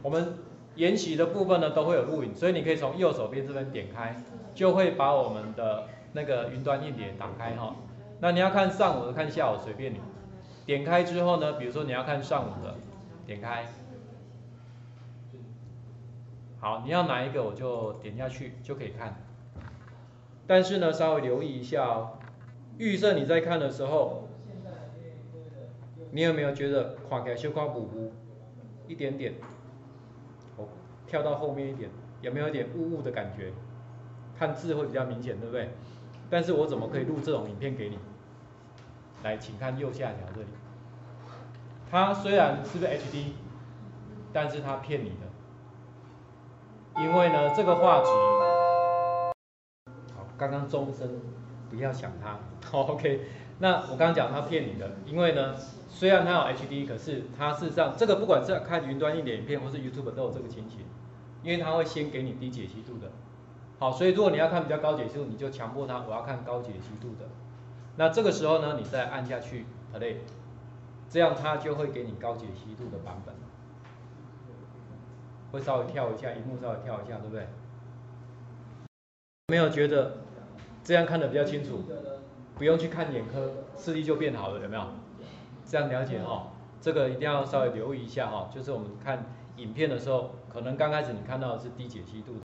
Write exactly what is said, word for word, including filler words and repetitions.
我们研习的部分呢都会有录影，所以你可以从右手边这边点开，就会把我们的那个云端硬碟打开哈。那你要看上午的，看下午随便你。点开之后呢，比如说你要看上午的，点开。好，你要哪一个我就点下去就可以看。但是呢，稍微留意一下哦，预设你在看的时候，你有没有觉得看起来小看糊糊，一点点？我跳到后面一点，有没有一点雾雾的感觉？看字会比较明显，对不对？但是我怎么可以录这种影片给你？来，请看右下角这里，它虽然是不是 H D， 但是它骗你的，因为呢这个画质，好，刚刚钟声不要响它，好 OK。那我刚刚讲它骗你的，因为呢虽然它有 H D， 可是它事实上这个不管是看云端硬碟影片或是 YouTube 都有这个情形，因为它会先给你低解析度的。好，所以如果你要看比较高解析度，你就强迫它我要看高解析度的。那这个时候呢，你再按下去 Play， 这样它就会给你高解析度的版本，会稍微跳一下，荧幕稍微跳一下，对不对？有没有觉得这样看得比较清楚？不用去看眼科，视力就变好了，有没有？这样了解哈？这个一定要稍微留意一下哈，就是我们看影片的时候，可能刚开始你看到的是低解析度的。